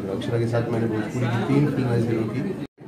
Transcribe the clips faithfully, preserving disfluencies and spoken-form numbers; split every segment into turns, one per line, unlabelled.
अक्षरा के साथ मैंने भोजपुरी की तीन फिल्में हीरो की।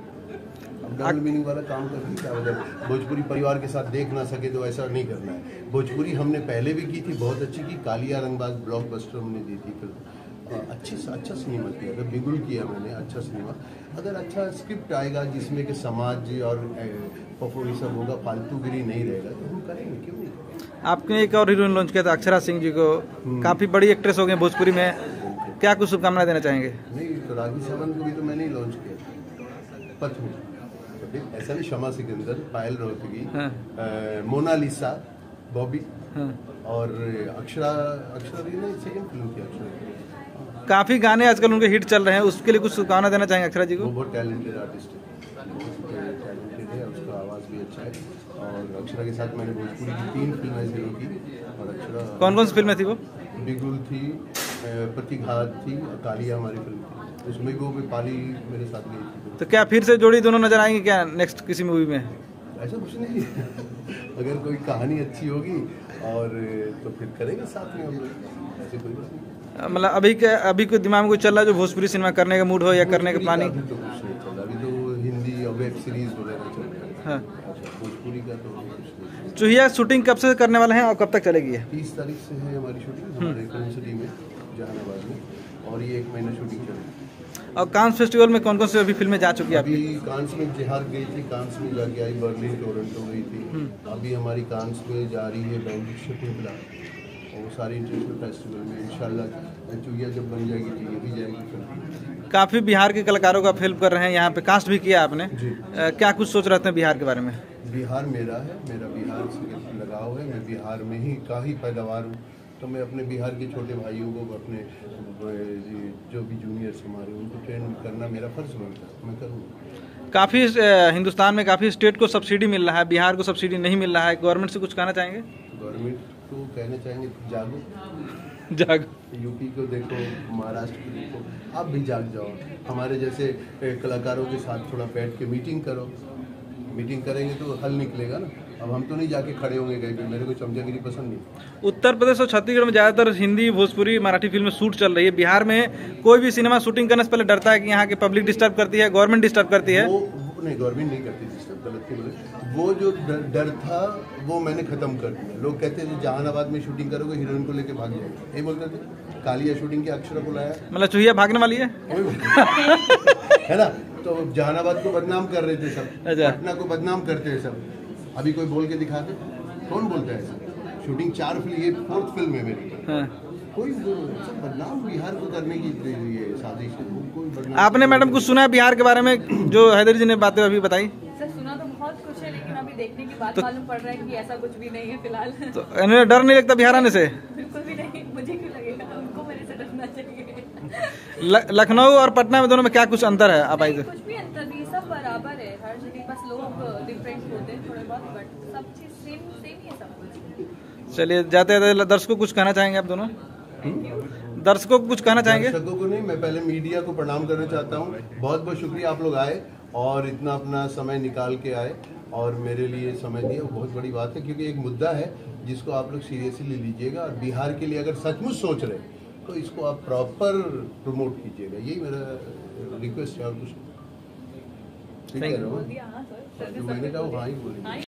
डबल मीनिंग वाला काम करके क्या मतलब भोजपुरी परिवार के साथ देख ना सके तो ऐसा नहीं करना है। भोजपुरी हमने पहले भी की थी, बहुत अच्छी की। कालिया रंगबाज ब्लॉकबस्टर हमने दी थी फिल्म, अच्छी अच्छा सिनेमा किया था। बिगुल किया मैंने, अच्छा सिनेमा। अगर अच्छा स्क्रिप्ट आएगा जिसमें कि समाज और परफॉर्म सब होगा, फालतूगिरी नहीं रहेगा तो हम करेंगे, क्यों नहीं।
आपने एक और हीरोइन लॉन्च किया था अक्षरा सिंह जी को, काफ़ी बड़ी एक्ट्रेस हो गई भोजपुरी में, क्या कुछ शुभकामनाएं देना चाहेंगे?
नहीं तो रागी सावंत को भी तो मैंने ही लॉन्च किया पथ में, ऐसा नहीं। शमा सिकंदर, पायल रोहतगी, हाँ। मोनालिसा, बॉबी, हाँ। और अक्षरा अक्षरा ने सेकंड फिल्म की अक्षरा।
काफी गाने आजकल उनके हिट चल रहे हैं, उसके लिए कुछ शुभकामना देना चाहेंगे अक्षरा जी को?
वो बहुत टैलेंटेड आर्टिस्ट है, बहुत टैलेंटेड है, उसका आवाज़ भी अच्छा है। और अक्षरा के साथ मैंने भोजपुरी की तीन फिल्में हीरो की। और अक्षरा
कौन कौन सी फिल्में थी वो?
बिगुल थी, प्रतिघात थी, कालिया हमारी फिल्म थी, उसमें वो भी पाली मेरे साथ गई थी।
तो क्या फिर से जोड़ी दोनों नजर आएंगे क्या नेक्स्ट किसी मूवी में?
ऐसा कुछ नहीं है अगर कोई कहानी अच्छी होगी और तो फिर करेंगे साथ में हम लोग, ऐसे कोई बात नहीं।
मतलब अभी के अभी कोई दिमाग में कुछ चल रहा है जो भोजपुरी सिनेमा करने का मूड हो या करने का प्लानिंग?
अभी तो कुछ नहीं चल रहा, अभी तो हिंदी और वेब सीरीज वगैरह चल रहा है। हाँ। भोजपुरी का तो कुछ।
चूहिया शूटिंग कब से करने वाले हैं और कब तक चलेगी?
तीस तारीख से है हमारी शूटिंग हमारे फिल्म सिटी में, जहानाबाद में, और ये एक महीना शूटिंग चलेगी।
और कांस फेस्टिवल में कौन कौन सी अभी फिल्में जा चुकी है?
अभी कांस में जिहार गई थी, कांस में जाके आई, बर्लिन टोरंटो गई थी। अभी हमारी कांस में जा रही है बैंडिट शूटिंग फिलहाल, और वो सारी इंटरनेशनल फेस्टिवल में इंशाल्लाह चुहिया जब बन जाएगी तो ये भी जाएगी फिल्म।
काफ़ी बिहार के कलाकारों का फिल्म कर रहे हैं, यहाँ पे कास्ट भी किया आपने जी। आ, क्या कुछ सोच रहे थे बिहार के बारे में?
बिहार मेरा है, मेरा बिहार से लगाव है, मैं बिहार में ही का ही पैदावार हूँ, तो मैं अपने बिहार के छोटे भाइयों को, अपने जो भी जूनियर्स हमारे, उनको ट्रेन करना मेरा फर्ज बनता है, मैं करूँगा।
काफ़ी हिंदुस्तान में काफ़ी स्टेट को सब्सिडी मिल रहा है, बिहार को सब्सिडी नहीं मिल रहा है, गवर्नमेंट से कुछ कहना चाहेंगे?
गवर्नमेंट को कहना चाहेंगे जागो
जागो।
यूपी को देखो, महाराष्ट्र को देखो, आप भी जाग जाओ। हमारे जैसे कलाकारों के साथ थोड़ा बैठ के मीटिंग करो, मीटिंग करेंगे तो हल निकलेगा ना। अब हम तो नहीं जाके खड़े होंगे कहीं पे, मेरे को चमचागिरी पसंद नहीं।
उत्तर प्रदेश और छत्तीसगढ़ में ज़्यादातर हिंदी, भोजपुरी, मराठी फिल्में शूट चल रही है। बिहार में कोई भी सिनेमा शूटिंग करने से पहले डरता है कि यहाँ की पब्लिक डिस्टर्ब करती है, गवर्नमेंट डिस्टर्ब करती है।
वो, वो नहीं, गवर्नमेंट नहीं करती डिस्टर्ब, गलत नहीं बोले। वो जो डर, डर था वो मैंने खत्म कर दिया। लोग कहते थे जहानाबाद में शूटिंग करोगे हीरोइन को लेके भाग जाएगा, यही बोलते थे। कालिया शूटिंग की अक्षरा को लाया,
मतलब चुहिया भागने वाली है
है ना। तो जहानाबाद को बदनाम कर रहे थे सब, पटना को बदनाम करते हैं सब। अभी कोई बोल के दिखा दे, कौन बोलता है ऐसा? शूटिंग चार फिल्म, ये फोर्थ फिल्म है मेरी। हाँ। कोई सब बदनाम बिहार को करने की ये साजिश है, कोई बदनाम।
आपने मैडम कुछ सुना है बिहार के बारे में जो हैदर जी ने बातें अभी बताई?
सर सुना तो बहुत कुछ है, लेकिन अभी देखने की बात तो, मालूम पड़ रहा है कि ऐसा कुछ भी नहीं है फिलहाल।
तो इन्हें डर नहीं लगता बिहार आने से?
बिल्कुल भी नहीं, मुझे क्यों लगेगा, उनको मेरे से डरना चाहिए।
लखनऊ और पटना में दोनों में क्या कुछ अंतर है? आप आई तो
कुछ भी अंतर नहीं, सब बराबर है, हर जगह बस लोग डिफरेंट होते हैं थोड़े बहुत, बट सब चीज सेम सेम ही है सब कुछ।
चलिए, जाते जाते दर्शकों को कुछ कहना चाहेंगे आप दोनों? दर्शकों को कुछ कहना चाहेंगे?
दर्शकों को नहीं, मैं पहले मीडिया को प्रणाम करना चाहता हूँ। बहुत बहुत शुक्रिया आप लोग आए और इतना अपना समय निकाल के आए और मेरे लिए समय दिया, बहुत बड़ी बात है, क्योंकि एक मुद्दा है जिसको आप लोग सीरियसली लीजिएगा। और बिहार के लिए अगर सचमुच सोच रहे तो इसको आप प्रॉपर प्रमोट कीजिएगा, यही मेरा रिक्वेस्ट है। और कुछ ठीक है, मैंने कहा हाँ ही बोलेंगे।